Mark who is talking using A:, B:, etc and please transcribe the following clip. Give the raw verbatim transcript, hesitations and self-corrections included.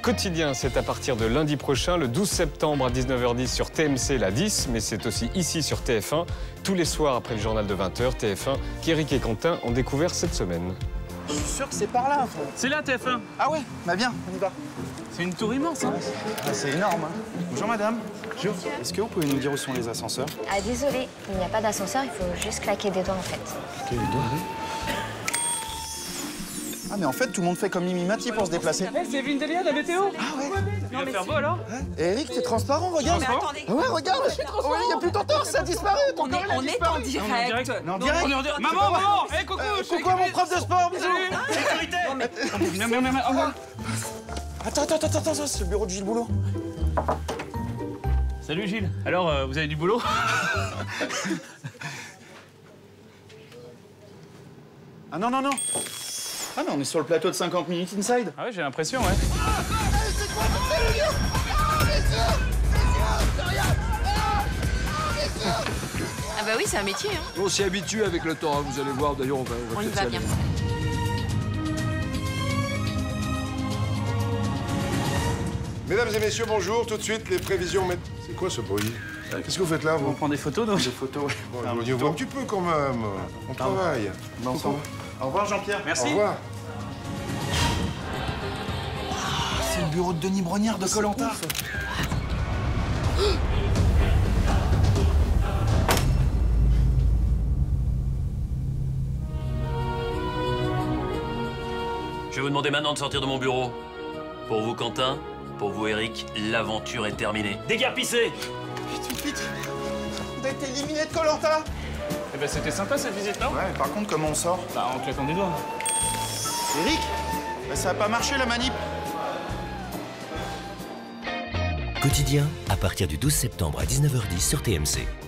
A: Quotidien, c'est à partir de lundi prochain, le douze septembre à dix-neuf heures dix sur T M C, la dix, mais c'est aussi ici sur T F un, tous les soirs après le journal de vingt heures, T F un, qu'Éric et Quentin ont découvert cette semaine.
B: Je suis sûr que c'est par là.
C: C'est là, T F un.
B: Ah ouais, bah bien, on y va.
C: C'est une tour immense, hein.
B: Ah, c'est énorme, hein. Bonjour madame. Bonjour. Est-ce que vous pouvez nous dire où sont les ascenseurs?
D: Ah désolé, il n'y a pas d'ascenseur, il faut juste claquer des doigts en fait.
B: Quel doigt? Ah mais en fait, tout le monde fait comme Mimi Mati pour se déplacer.
C: Hey, c'est Vindelia, la météo.
B: Ah ouais.
C: Il va faire beau alors.
B: Et Eric, t'es transparent, regarde.
E: Mais attendez.
B: Ah ouais, regarde. Oh, il n'y a plus ton torse, ça a disparu. Ton
E: On est,
B: corps, il a
E: on est
B: disparu.
E: en direct.
B: Non, en direct.
C: On est en direct. Maman, maman. Hé, coucou.
B: Euh,
C: je suis
B: coucou à mon
C: avec-
B: prof de sport, bisous.
C: Sécurité. Non, mais, mais, mais, au revoir.
B: Attends, attends, attends, attends, c'est le bureau de Gilles Boulot.
C: Salut Gilles. Alors, euh, vous avez du boulot?
B: Ah non, non, non. Ah mais on est sur le plateau de cinquante minutes inside.
C: Ah ouais, j'ai l'impression, ouais.
E: Ah bah oui, c'est un métier, hein.
F: On s'y habitue avec le temps, hein, vous allez voir. D'ailleurs, on va, on va
E: On y
F: peut-être
E: va
F: s'y
E: bien.
F: aller.
G: Mesdames et messieurs, bonjour. Tout de suite, les prévisions... mét- C'est quoi ce bruit? Qu'est-ce que vous faites là,
C: On
G: vous?
C: prend des photos, donc.
B: Des photos, ouais.
G: Bon,
B: Un
G: on
B: petit
G: y va
B: tour.
G: un petit peu quand même. On travaille.
B: Bon, on s'en va. Au revoir Jean-Pierre.
G: Au
C: Merci.
G: revoir.
B: C'est le bureau de Denis Brognard de Koh-Lanta.
H: Je vais vous demander maintenant de sortir de mon bureau. Pour vous, Quentin, pour vous, Eric, l'aventure est terminée. Déguerpissez!
B: Vite, vite, vite. On a été éliminé de Koh-Lanta.
C: Eh ben, c'était sympa cette visite, non?
B: Ouais, mais par contre, comment on sort?
C: Bah, en claquant des doigts.
B: Eric, bah, ça a pas marché la manip.
I: Quotidien, à partir du douze septembre à dix-neuf heures dix sur T M C.